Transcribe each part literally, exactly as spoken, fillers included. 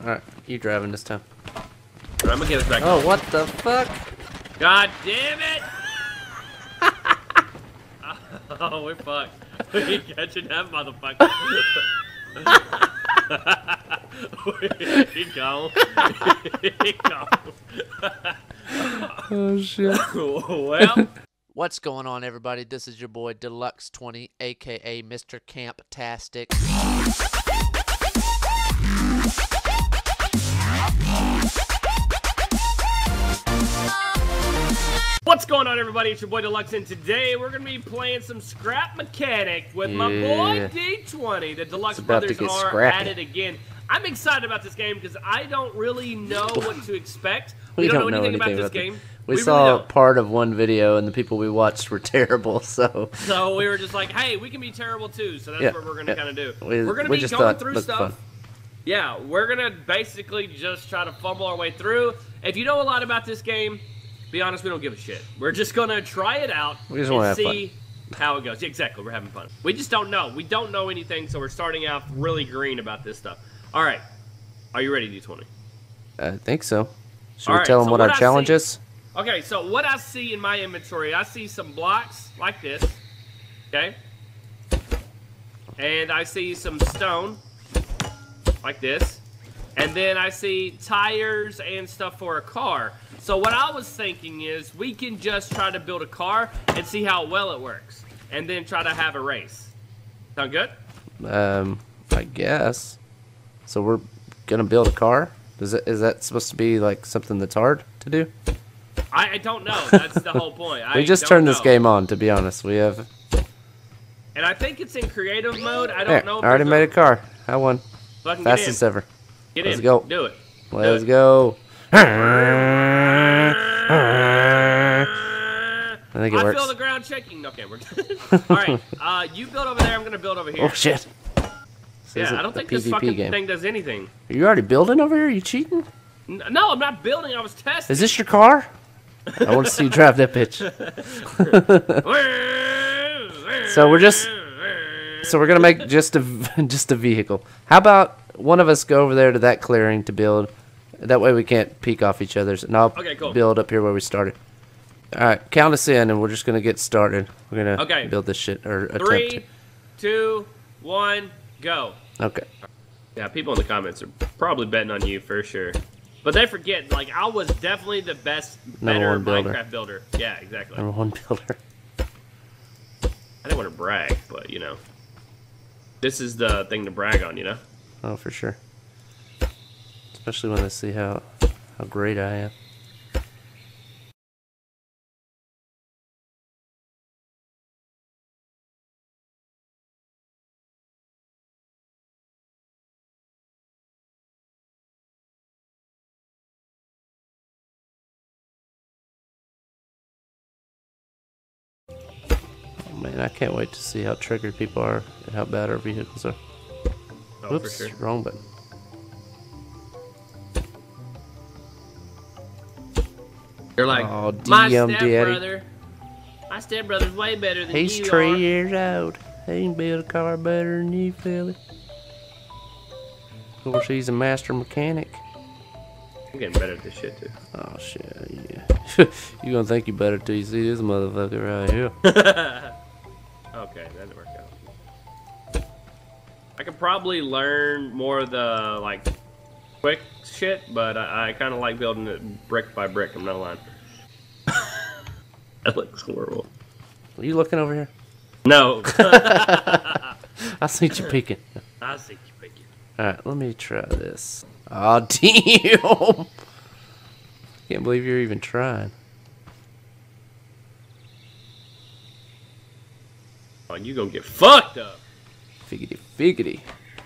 Alright, you driving this time. I'm gonna get us back. Oh, what the fuck? God damn it! Oh, we're fucked. We ain't catching that motherfucker. He gone. He gone. Oh shit. Well. What's going on, everybody? This is your boy Deluxe twenty, aka Mister Camp-tastic. What's going on, everybody? It's your boy Deluxe, and today we're gonna be playing some Scrap Mechanic with yeah. my boy D twenty. The Deluxe brothers are scrappy. at it again. I'm excited about this game because I don't really know what to expect. We, we don't, don't know anything, know anything about, about this game. We, we saw really don't. part of one video, and the people we watched were terrible. So, so we were just like, "Hey, we can be terrible too." So that's yeah, what we're gonna yeah. kind of do. We, we're gonna we be just going thought through looked stuff. Fun. Yeah, we're gonna basically just try to fumble our way through. If you know a lot about this game, be honest, we don't give a shit. We're just gonna try it out We just and wanna have see fun. how it goes. Yeah, exactly, we're having fun. We just don't know. We don't know anything, so we're starting out really green about this stuff. All right, are you ready, D twenty? I think so. Should All we right, tell them so what, what our I challenge see- is? Okay, so what I see in my inventory, I see some blocks like this, okay? And I see some stone like this. And then I see tires and stuff for a car. So what I was thinking is we can just try to build a car and see how well it works. And then try to have a race. Sound good? Um, I guess. So we're gonna build a car. Is it? Is that supposed to be like something that's hard to do? I, I don't know. That's the whole point. We I just don't turned this know. game on. To be honest, we have. And I think it's in creative mode. I don't There, know. If I already there's made a car. I won. Fucking get in. Fastest ever. Get Let's in. go. Do it. Let's it. go. I think it I works. feel the ground shaking. Okay, we're good. All right, uh, you build over there. I'm gonna build over here. Oh shit. This yeah, is a- I don't a think this PvP fucking game. thing does anything. Are you already building over here? Are you cheating? N no, I'm not building. I was testing. Is this your car? I want to see you drive that bitch. So we're just- So we're gonna make just a just a vehicle. How about one of us go over there to that clearing to build? That way we can't peek off each other's, and I'll Okay, cool. build up here where we started. All right, count us in, and we're just gonna get started. We're gonna Okay. build this shit or attempt. Three, two, one, go. To. Okay. Yeah, people in the comments are probably betting on you for sure. But they forget, like, I was definitely the best, Number better one builder. Minecraft builder. Yeah, exactly. Number one builder. I didn't want to brag, but, you know. This is the thing to brag on, you know? Oh, for sure. Especially when they see how how great I am. Oh, man, I can't wait to see how triggered people are and how bad our vehicles are. Oh, Oops, for sure. wrong button. You're like, Oh, my D M daddy. stepbrother. My stepbrother's way better than He's you three are. years old. He can build a car better than you, Philly. Of course, he's a master mechanic. I'm getting better at this shit, too. Oh, shit, yeah. You gonna think you better till you see this motherfucker right here. Okay, that didn't work out. I could probably learn more of the, like, quick shit, but I, I kind of like building it brick by brick, I'm not lying. That looks horrible. Are you looking over here? No. I see you peeking. I see you picking. Alright, let me try this. Oh, damn! Can't believe you're even trying. Oh, you gonna get fucked up. Figgity figgity.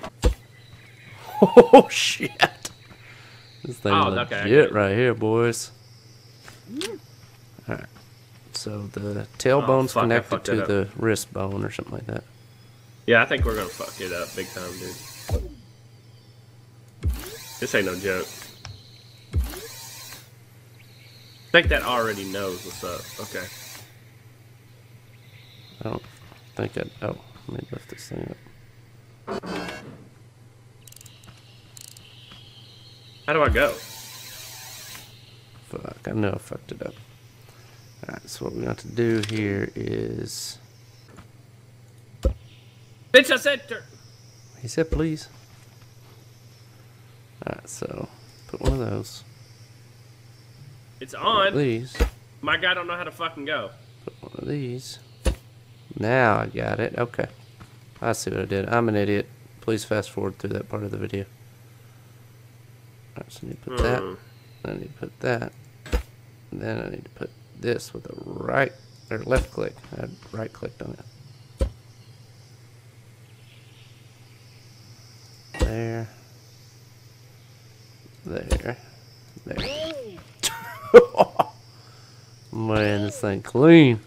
Oh, shit! This thing Oh, is okay, legit okay. right here, boys. Alright. So the tailbone's Oh, fuck, I connected fucked to that up. the wrist bone or something like that. Yeah, I think we're gonna fuck it up big time, dude. This ain't no joke. I think that already knows what's up. Okay. I don't think I. Oh, let me lift this thing up. How do I go? Fuck, I know I fucked it up. Alright, so what we got to do here is... Bitch, I said... tur- He said please. Alright, so put one of those. It's on. These. My guy don't know how to fucking go. Put one of these. Now I got it. Okay. I see what I did. I'm an idiot. Please fast forward through that part of the video. Alright, so I need to put that. Hmm. I need to put that. And then I need to put this with a right or left click. I right clicked on it. There. There. There. Man, this thing clean.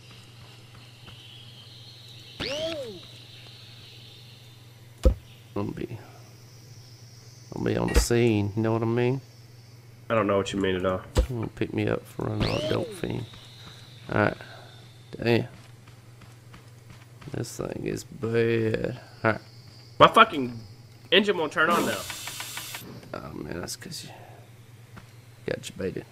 I'll be, I'll be on the scene. You know what I mean? I don't know what you mean at all. You gonna pick me up for running on a dope fiend. Alright. Damn. This thing is bad. Alright. My fucking engine won't turn on now. Oh man, that's because you got you baited.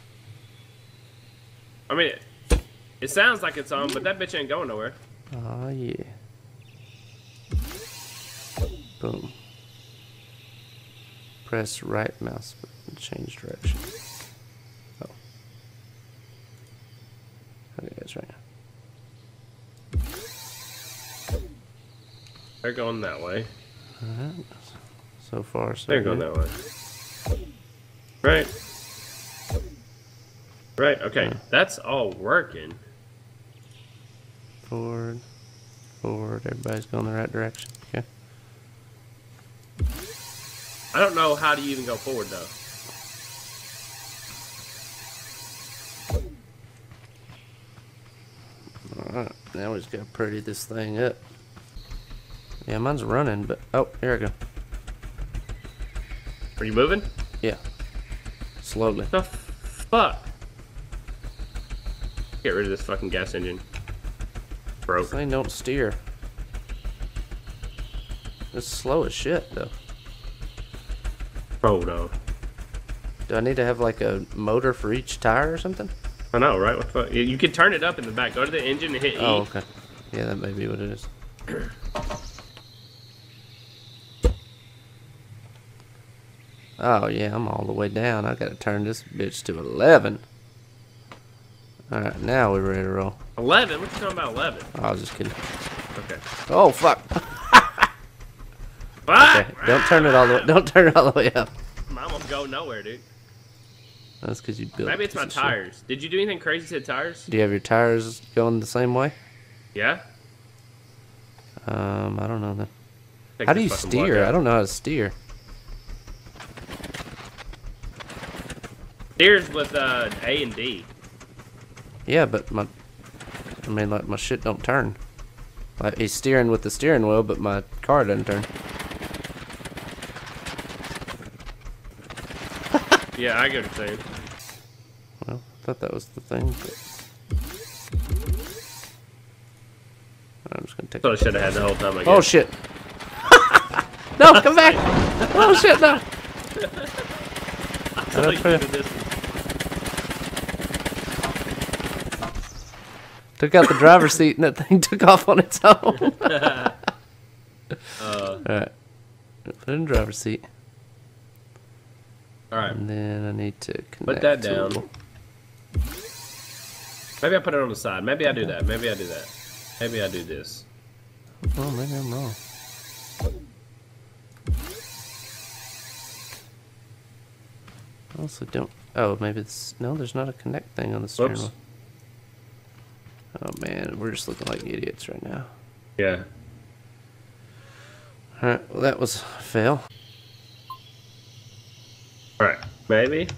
I mean, it, it sounds like it's on, but that bitch ain't going nowhere. Oh yeah. Boom. Press right mouse button, change direction. Oh. Okay, that's right now. They're going that way. Alright. So far, so They're going good. that way. Right. Right, okay. That's all working. Forward. Forward. Everybody's going the right direction. Okay. I don't know how to even go forward, though. Alright, now we just gotta pretty this thing up. Yeah, mine's running, but oh, here I go. Are you moving? Yeah. Slowly. The fuck? Get rid of this fucking gas engine. Broke. This thing don't steer. It's slow as shit, though. Oh no. Do I need to have like a motor for each tire or something? I know, right? What the fuck? You- You can turn it up in the back. Go to the engine and hit E. Oh, okay. Yeah, that may be what it is. Oh, yeah, I'm all the way down. I gotta turn this bitch to eleven. Alright, now we're ready to roll. eleven? What you talking about eleven? Oh, I was just kidding. Okay. Oh, fuck. Ah! Okay, don't turn it all the way. Don't turn it all the way up. Mine won't go nowhere, dude. That's because you built. Maybe it's a my piece of shit. tires. Did you do anything crazy to the tires? Do you have your tires going the same way? Yeah? Um, I don't know then. Take How do this you fucking plug steer? out. I don't know how to steer. Steers with uh, A and D. Yeah, but my, I mean, like my shit don't turn. Like he's steering with the steering wheel, but my car doesn't turn. Yeah, I get what you're saying. Well, I thought that was the thing. But... I'm just gonna take. That's what I should have had the whole time, I guess. Oh shit! No, come back! Oh shit, no! I thought you Okay. did this. Took out the driver's seat and that thing took off on its own. uh, Alright. Put it in the driver's seat. Alright. And then I need to connect Put that to down. it. Maybe I put it on the side. Maybe I do that. Maybe I do that. Maybe I do this. Oh, maybe I'm wrong. I also don't. Oh, maybe it's. No, there's not a connect thing on the steering Whoops. wheel. Oh man, we're just looking like idiots right now. Yeah. Alright, well, that was a fail. Alright. Maybe.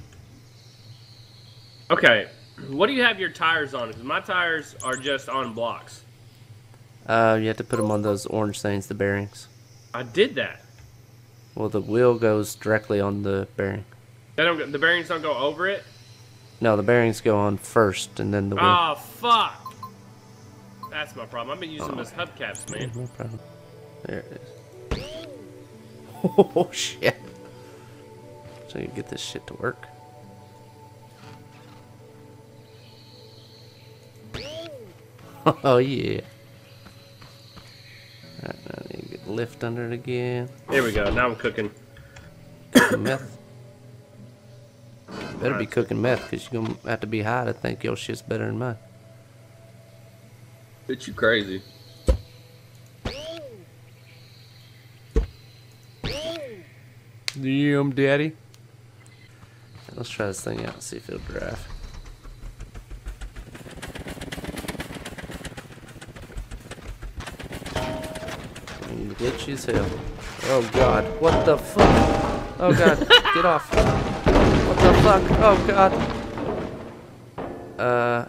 Okay. What do you have your tires on? Because my tires are just on blocks. Uh, you have to put them on those orange things, the bearings. I did that. Well, the wheel goes directly on the bearing. They don't. go- The bearings don't go over it. No, the bearings go on first, and then the wheel. Oh fuck. That's my problem. I've been using them as hubcaps, man. No problem. There it is. Oh shit! So you get this shit to work. Oh yeah. Alright, now I need to get the lift under it again. Here we go. Now I'm cooking. Meth. Better be cooking meth, because you're going to have to be high to think your shit's better than mine. Bitch, you crazy. Damn, daddy. Let's try this thing out and see if it'll drive. Glitchy as hell. Oh god, what the fuck? Oh god, get off. What the fuck? Oh god. Uh,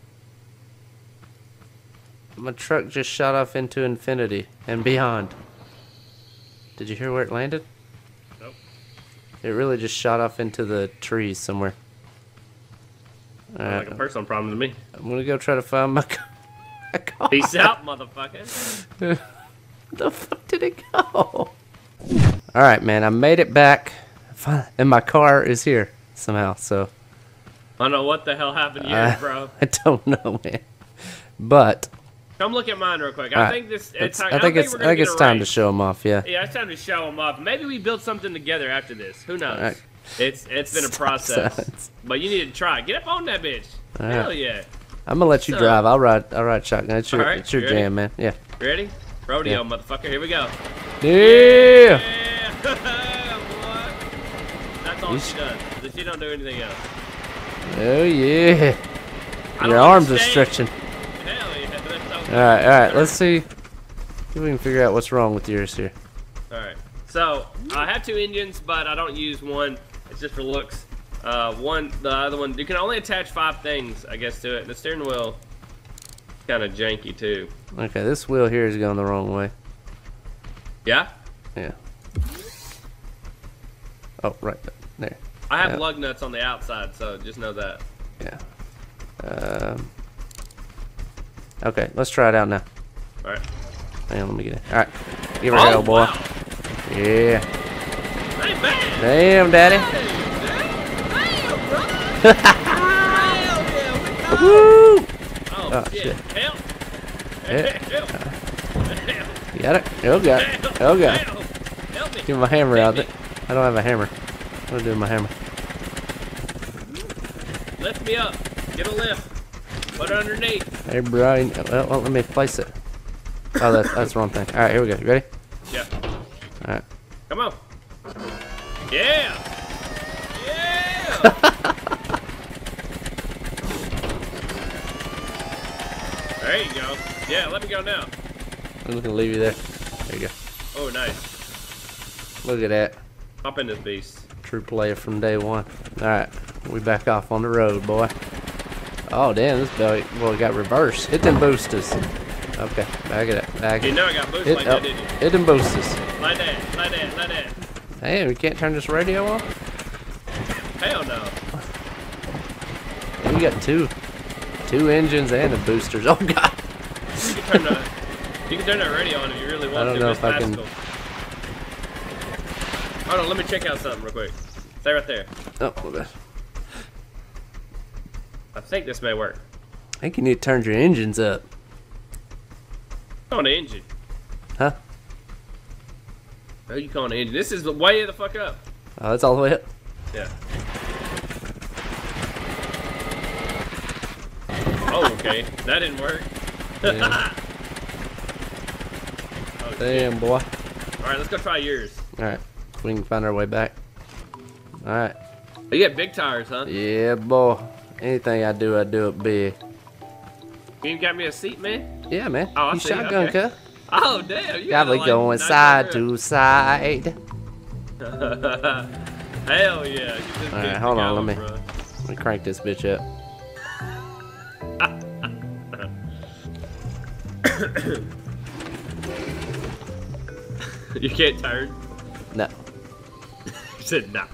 my truck just shot off into infinity and beyond. Did you hear where it landed? Nope. It really just shot off into the trees somewhere. Sounds like a personal problem to me. I'm gonna go try to find my car. Peace out, motherfucker. Where the fuck did it go? Alright, man, I made it back. And my car is here somehow, so. I don't know what the hell happened here, I, bro. I don't know, man. But. Come look at mine real quick. I right, think this. It's, I, I think it's. I think it's time to show them off. Yeah. Yeah, it's time to show them off. Maybe we build something together after this. Who knows? Right. It's it's been a Stop process, silence. but you need to try. Get up on that bitch. All Hell right. yeah. I'm gonna let you So- drive. I'll ride. I'll ride shotgun. It's your. All right, It's your you ready? jam, man. Yeah. Ready? Rodeo, Yeah. motherfucker. Here we go. Yeah. Yeah. What? That's all You she sh- does. She don't do anything else. Oh yeah. I Your don't arms are understand. stretching. Hell yeah. That's so All right. All right. Let's see. See if we can figure out what's wrong with yours here. All right. So I have two engines, but I don't use one. It's just for looks. Uh, one, the other one, you can only attach five things, I guess, to it. The steering wheel, kind of janky too. Okay. This wheel here is going the wrong way. Yeah. Yeah. Oh, right there. I have Yeah. lug nuts on the outside, so just know that. Yeah. Um. Okay. Let's try it out now. All right. Hang on. Let me get it. All right. Here we go, boy. Wow. Yeah. Hey, man. Damn, daddy. Woo! Oh, Oh, shit. shit. Help. Yeah. Help. Help. You got it? Oh god. Oh god. Help. Help me. Give me my hammer out there. me. I don't have a hammer. What do I do with my hammer? Lift me up. Get a lift. Put it underneath. Hey, bro. you- Well, well, let me place it. Oh, that's, that's the wrong thing. All right, here we go. You ready? Yeah. All right. Come on. Yeah. Yeah. There you go. Yeah, let me go now. I'm just gonna leave you there. There you go. Oh, nice. Look at that. Hop in this beast. True player from day one. All right, we back off on the road, boy. Oh damn, this boy, boy got reversed. Hit them boosters. Okay, back it up. Back You it. know I got boots Hit, like oh, that, didn't you? hit them boosters. Like that, like that, like that. Damn, you can't turn this radio off. Hell no. You got two, two engines and the boosters. Oh god. You can turn the, you can turn that radio on if you really want I don't to. know It's if I can- classical. Hold on, let me check out something real quick. Stay right there. Oh, my bad. I think this may work. I think you need to turn your engines up. On the engine. Huh? Who you calling the engine? This is the way the fuck up. Oh, that's all the way up. Yeah. Oh, okay. That didn't work. Yeah. Oh, Damn, boy. All right, let's go try yours. All right, we can find our way back. All right. Oh, you got big tires, huh? Yeah, boy. Anything I do, I do it big. You even got me a seat, man? Yeah, man. Oh, I you see, shotgun, okay. cut. Oh, damn. You Got me like, going nice side and to side. real. Hell yeah. Get this All right, bitch hold on, going, let me- bro. Let me crank this bitch up. You can't turn. No. You said no.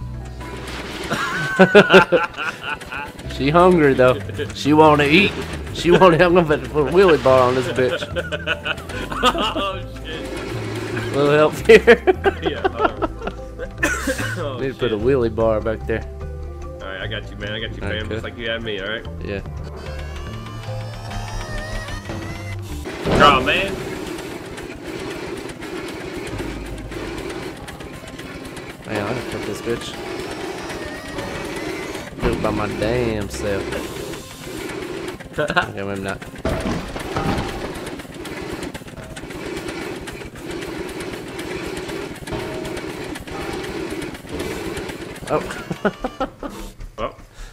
She hungry though. She want to eat. She want to. I'm gonna put a wheelie bar on this bitch. Oh shit. Little help here. Yeah. Hold on. Oh, Need to shit. put a wheelie bar back there. Alright, I got you, man. I got you, fam. Okay. Just like you had me, alright? Yeah. Oh, man. Man, I can put this bitch. Do it by my damn self. Okay, maybe not. Oh. Well,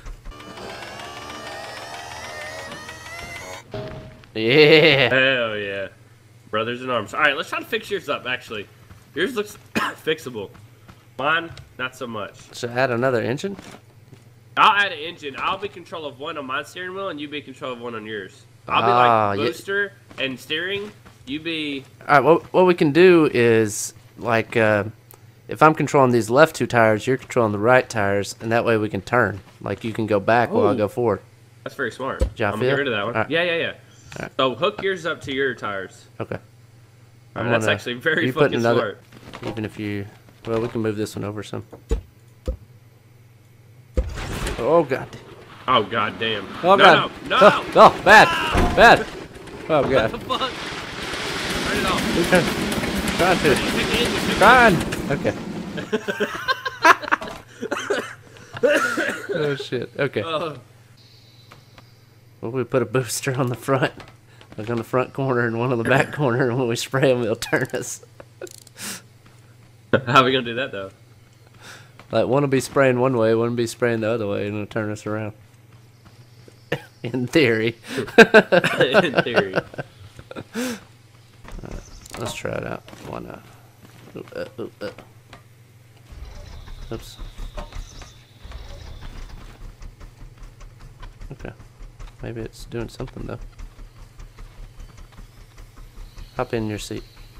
Yeah. hell yeah. Brothers in arms. Alright, let's try to fix yours up, actually. Yours looks fixable. Mine, not so much. Should I add another engine? I'll add an engine. I'll be control of one on my steering wheel, and you be control of one on yours. I'll be Ah, like yeah. booster and steering. You be... All right. What what we can do is like uh, if I'm controlling these left two tires, you're controlling the right tires, and that way we can turn. Like you can go back while I Ooh. go forward. That's very smart. y'all I'm feel? gonna get rid of that one. Alright. Yeah, yeah, yeah. Alright. So hook yours up to your tires. Okay. Alright, that's gonna- actually very you put fucking another- smart. Even if you, well, we can move this one over some. Oh god. Oh god damn. Oh no, god. no, no, Oh, oh, bad, bad. Oh What god. the fuck? Turn it off. We're trying, trying to. Pick the engine, pick the Trying. Okay. Oh shit. Okay. Uh, Well, we put a booster on the front, like on the front corner and one on the back corner, and when we spray them, they'll turn us. how are we gonna do that though? Like one will be spraying one way, one will be spraying the other way, and it'll turn us around. In theory. In theory. Let's try it out. Why not? Ooh, uh, ooh, uh. Oops. Okay. Maybe it's doing something though. Hop in your seat.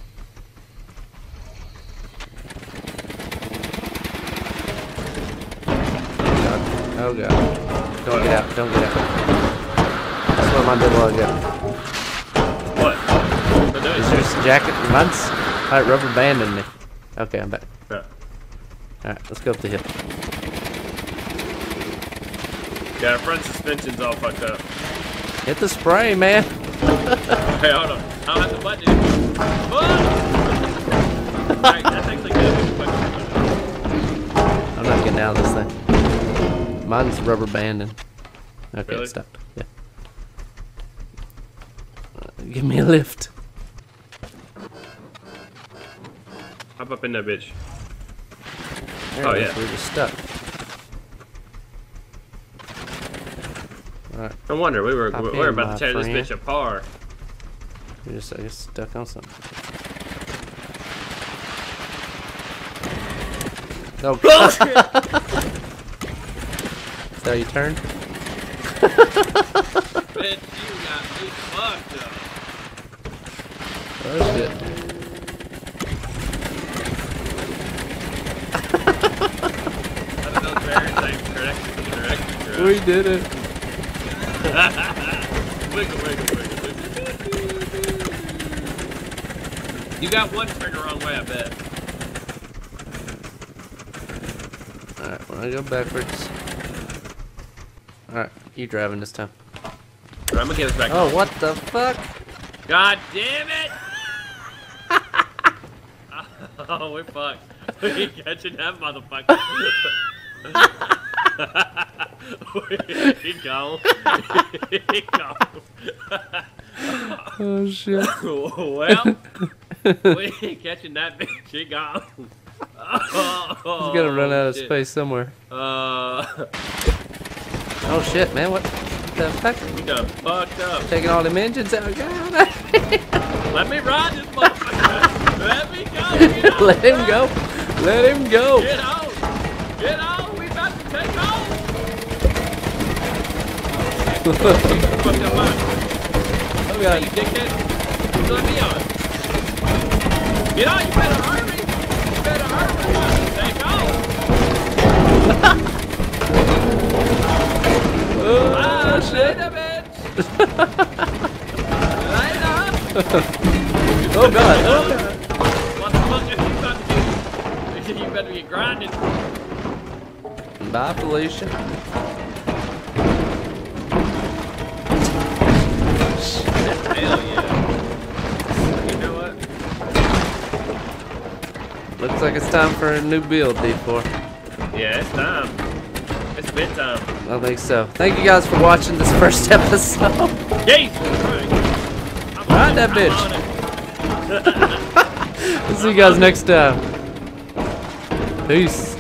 Oh god. Don't get out. Don't get out. That's what mine did a while ago. What? What are Is yours jacket? Mine's like rubber banding me. Okay, I'm back. Yeah. Alright, let's go up the hill. Yeah, front suspension's all fucked up. Hit the spray, man. Hey, hold on. I don't have the button anymore. Alright, that's actually good. I'm not getting out of this thing. Mine's rubber banding. Okay, Really? it stopped. Yeah. Uh, give me a lift. Hop up in that bitch. There Oh, it is, yeah. we're just stuck. Alright, No wonder we were Hop we were in, about my to tear this friend. bitch apart. we're just, I guess, stuck on something. Oh, is that how you turn? Bitch, you got me fucked up. Oh, shit. I don't know very same direction, direction, direction. We did it. Wiggle, wiggle, wiggle, wiggle. You got one turn the wrong way, I bet. Alright, when I go backwards. Alright, you driving this time. I'm gonna get us back. Oh, what the fuck? God damn it! Oh, we're fucked. We ain't catching that motherfucker. He gone. He gone. Oh, shit. Well, we ain't catching that bitch. He gone. Oh, He's gonna run out of shit. space somewhere. Uh, Oh, shit, man. What the fuck? we done fucked up. Taking all them engines out. God. Let me ride this motherfucker. Let me go. Get on. Let him go. Let him go. Get on. Get on. We about to take off. Fucked up mine. Oh, Hey, God. you dickhead. You let me on. Get on. You better hurry. You better hurry. We about to take off. Oh, Ah, shit. later, bitch. Later. Oh, God. Oh, God. What the fuck are you about to do? You better get grinding. Bye, Felicia. Hell yeah. You know what? Looks like it's time for a new build, D four. Yeah, it's time. It's bedtime. I think so. Thank you guys for watching this first episode. Yay! Ride that bitch. We'll see you guys next time. Peace.